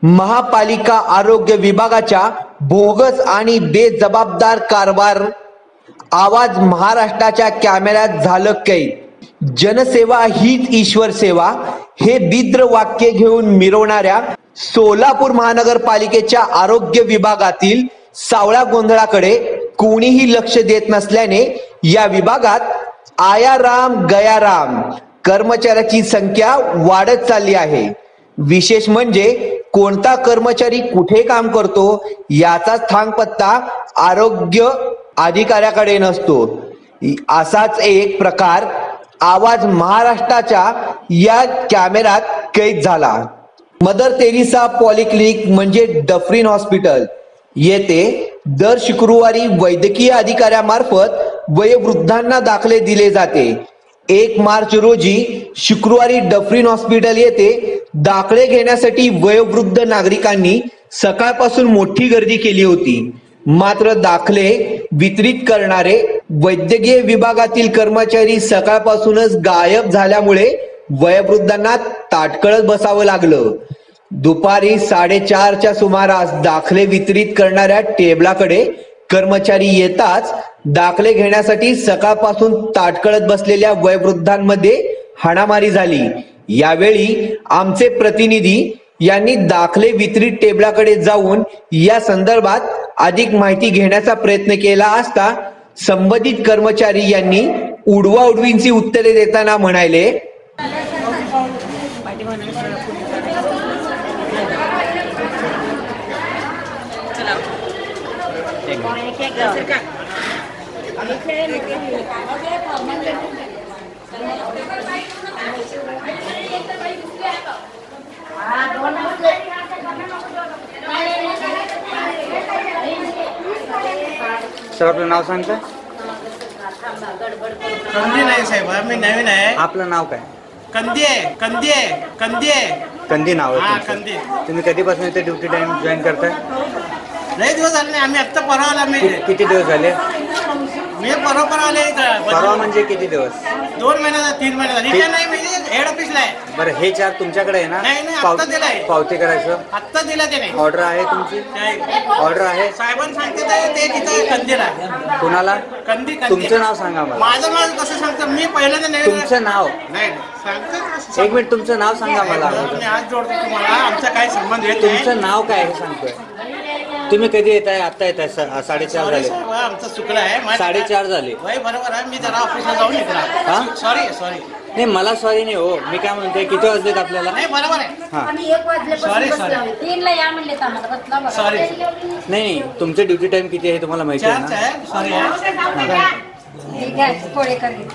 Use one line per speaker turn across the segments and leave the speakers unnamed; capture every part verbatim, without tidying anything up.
महापालिका आरोग्य विभागाच्या बोगस आणि बेजबाबदार कारभार आवाज महाराष्ट्राच्या कॅमेऱ्यात झालं कैद। जनसेवा हीच ईश्वर सेवा हे बिद्र वाक्य घेऊन मिरवणाऱ्या सोलापूर महानगरपालिकेच्या आरोग्य विभागातील सावळ्या गोंधळाकडे कोणीही लक्ष देत नसल्याने या विभागात आया राम गया राम कर्मचाऱ्याची संख्या वाढत चालली आहे। विशेष म्हणजे कोणता कर्मचारी कुठे काम करतो याचा थांगपत्ता आरोग्य अधिकाऱ्याकडे नसतो। असाच एक प्रकार आवाज महाराष्ट्राच्या या कॅमेऱ्यात कैद झाला। मदर तेरेसा पॉलिक्लिनिक म्हणजे डफरीन हॉस्पिटल येथे दर शुक्रवारी वैद्यकीय अधिकाऱ्यामार्फत वयोवृद्धांना दाखले दिले जाते। एक मार्च रोजी शुक्रवारी डफरीन हॉस्पिटल येथे दाखले घेण्यासाठी वयोवृद्ध नागरिकांनी सकाळपासून मोठी गर्दी केली होती। मात्र दाखले वितरित करणारे वैद्यकीय विभागातील कर्मचारी सकाळपासूनच गायब झाल्यामुळे वयोवृद्धांना ताटकळत बसावं लागलं। दुपारी साडेचारच्या सुमारास दाखले वितरित करणाऱ्या टेबलाकडे कर्मचारी येताच दाखले घेण्यासाठी सकाळपासून ताटकळत बसलेल्या वयोवृद्धांमध्ये हाणामारी झाली। यावेळी आमचे प्रतिनिधी यांनी दाखले वितरित टेबलाकडे जाऊन या संदर्भात अधिक माहिती घेण्याचा प्रयत्न केला असता संबंधित कर्मचारी यांनी उडवाउडवींची उत्तरे देताना म्हणाले,
सर आपलं नाव सांगता?
कंदी नाही साहेब, मी नवीन आहे।
आपलं नाव काय?
कंदी आहे, कंदी आहे, कंदी आहे।
कंदी नाव
हा,
आहे
कंदी।
तुम्ही कधीपासून इथे ड्युटी टाइम जॉईन करताय?
लय दिवस झाले नाही, आम्ही आत्ता परवा आला। मी
कि- किती दिवस झाले?
मी परवा परवा आले इथं।
परवा म्हणजे किती दिवस?
दोन महिन्याचा तीन महिन्याचा इथे नाही, मी हेड ऑफिसला आहे।
बरं, हे चार तुमच्याकडे आहे ना?
नाही, नाही,
पाव-
आत्ता दिलाय।
पावती करायचं
आत्ता दिला त्याने।
ऑर्डर आहे तुमची? ऑर्डर आहे
साहेबांनी सांगते ते तिथं कंदीला आहे।
कुणाला?
कंदी कंदी।
तुमचं नाव सांगा मला।
माझं नाव कसं सांगतो मी पहिल्यांदा नवीन।
तुमचं नाव?
नाही सांगतो।
एक मिनिट, तुमचं नाव सांगा मला।
मी हात जोडतो तुम्हाला, आमचा काही संबंध येत नाही।
तुमचं नाव काय हे सांगतोय? तुम्ही कधी येत आहे? आत्ता येत आहे? साडेचार झाले।
आमचं चुकलं आहे।
साडेचार झाले।
वय बरोबर आहे, मी जरा ऑफिसला जाऊन येतो। सॉरी सॉरी
नाही, मला सॉरी नाही हो, मी काय म्हणतोय किती वाजलेत आपल्याला?
नाही बरोबर आहे।
हा
सॉरी सॉरी
तीनला या म्हणले आम्हाला
सॉरी
नाही, तुमचं ड्युटी टाइम किती आहे तुम्हाला माहिती आहे
चारच
ना?
आहे। सॉरी
पोळे करेल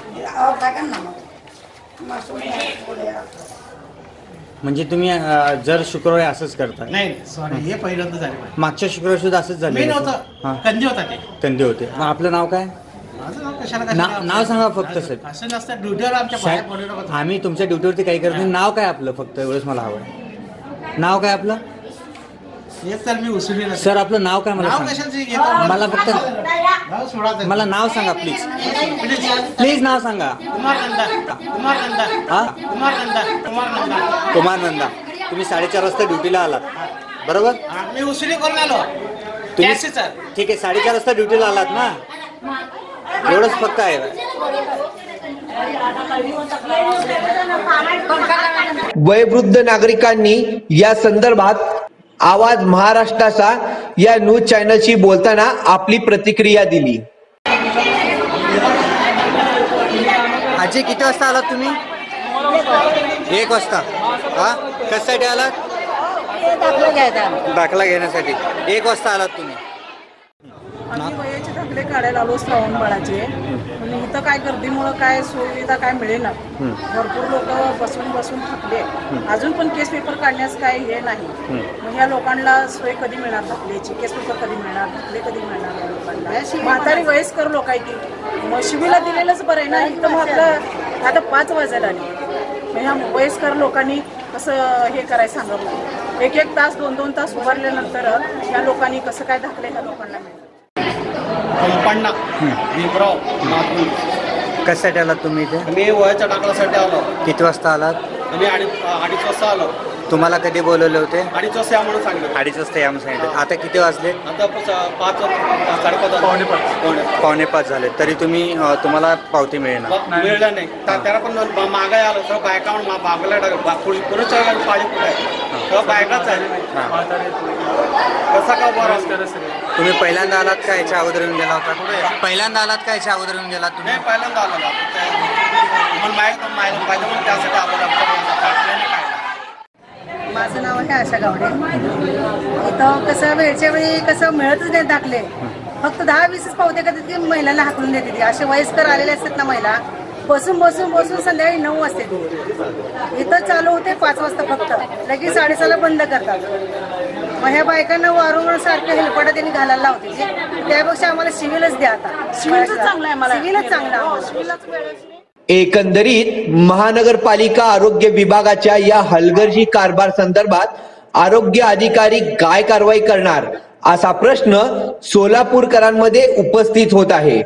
म्हणजे तुम्ही अं, जर शुक्रवारी असंच करता?
नाही सॉरी, हे पहिल्यांदा झाले।
मागच्या शुक्रवारी सुद्धा असंच
मी
झालं?
नव्हतं, कंदी होता ते।
कंदी होते। मग आपलं नाव काय?
माझं नाव कशाला
ना-
कशाला-
नाव सांगा फक्त सर।
असं नसतं, ड्युटीवर आमच्या बाहेर पडू
साहेब,
नका।
आम्ही तुमच्या ड्युटीवरती काही करत नाही। नाव काय आपलं? फक्त एवढंच मला हवं आहे। नाव काय आपलं?
हेच तर मी उचलली नसतं।
सर आपलं नाव काय मला
नाव
सांगा?
कशाचं घेतो?
मला फक्त
नाव सोडा तर।
मला नाव सांगा प्लीज,
प्लीज
प्लीज नाव सांगा।
कुमार नंदा, कुमार नंदा,
हा?
कुमार नंदा, कुमार नंदा।
कुमार नंदा। तुम्ही साडेचार वाजता ड्युटीला आलात बरोबर?
हा, मी उसली करून आलो।
तुम्ही
कॅशचं.
ठीक आहे, साडेचार वाजता ड्युटीला आलात ना? एवढंच फक्त आहे।
वयोवृद्ध नागरिकांनी या संदर्भात आवाज महाराष्ट्राचा या न्यूज चॅनलशी बोलताना आपली प्रतिक्रिया दिली।
आजी किती वाजता आलात तुम्ही? एक वाजता। हा, कशासाठी आलात? दाखला घेण्यासाठी। एक वाजता आलात तुम्ही?
आम्ही वयाचे दाखले काढायला आलो श्रावण बाळाचे, पण इथं काय गर्दीमुळं काय सुविधा काय मिळेना। भरपूर लोक बसून बसून थकले। अजून पण केस पेपर काढण्यास काय हे नाही। मग ह्या लोकांना सोय कधी मिळणार? दाखल्याची केस पेपर कधी मिळणार? दाखले कधी मिळणार या लोकांना? म्हातारी वयस्कर लोक आहे की मग शिवीला दिलेलंच बरं आहे ना। इथं मग आपलं आता पाच वाजायला आली, ह्या वयस्कर लोकांनी कसं हे करायचं सांगा? एक एक तास दोन दोन तास उभारल्यानंतर या लोकांनी कसं काय दाखले ह्या लोकांना मिळतात?
कंपन्ना भीमराव नागपूर।
कशासाठी आलात तुम्ही इथे?
मी वयाच्या दाखल्यासाठी आलो।
किती वाजता आलात?
आम्ही अडीच अडीच वाजता आलो।
तुम्हाला कधी बोलवले होते?
अडीच वाजता या म्हणून सांगितलं.
अडीच वाजता या म्हणून सांगितलं. आता किती वाजले?
आता प- पाच वाजता साडेपाच पावणे पाच पावणे
पावणे पाच झाले तरी तुम्ही अ, तुम्हाला पावती मिळेना.
मिळलं नाही त्या- त्याला पण ब- मागाय आलं सगळं बायका म्हणून मा- बागला टाकलं बा- पुढे पुढे चाललं पाळी कुठे आहे सगळं बायकाच आहे.
हां.
कसा का बरं
तुम्ही पहिल्यांदा आलात का याच्या अगोदर येऊन गेला होता? पहिल्यांदा आलात का याच्या अगोदर येऊन गेलात तुम्ही?
नाही पहिल्यांदा आलं ना मला माहीत माहीत पाहिजे म्हणून त्यासाठी आलं काय.
माझं नाव आहे आशा गावडे. इथं कसं वेळच्या वेळी कसं मिळतच नाही दाखले. फक्त दहा वीसच पावते करतात की महिलांना हाकलून देते ती. असे वयस्कर आलेले असतात ना महिला बसून बसून बसून संध्याकाळी नऊ वाजते ती. इथं चालू होते पाच वाजता फक्त लगेच साडेसहाला बंद करतात. मग ह्या बायकांना वारंवार सारखे हेलपाटा त्यांनी घालायला लावते. त्यापेक्षा आम्हाला सिव्हिलच द्या आता.
सिव्हिलच चांगलं आहे मला.
सिव्हिलच चांगलं आहे आम्हाला. सिव्हिलच वेळेत
एकंदरीत महानगरपालिका आरोग्य विभागाच्या या हलगर्जी कारभार संदर्भात आरोग्य अधिकारी काय कारवाई करणार असा प्रश्न सोलापूरकरांमध्ये उपस्थित होत आहे.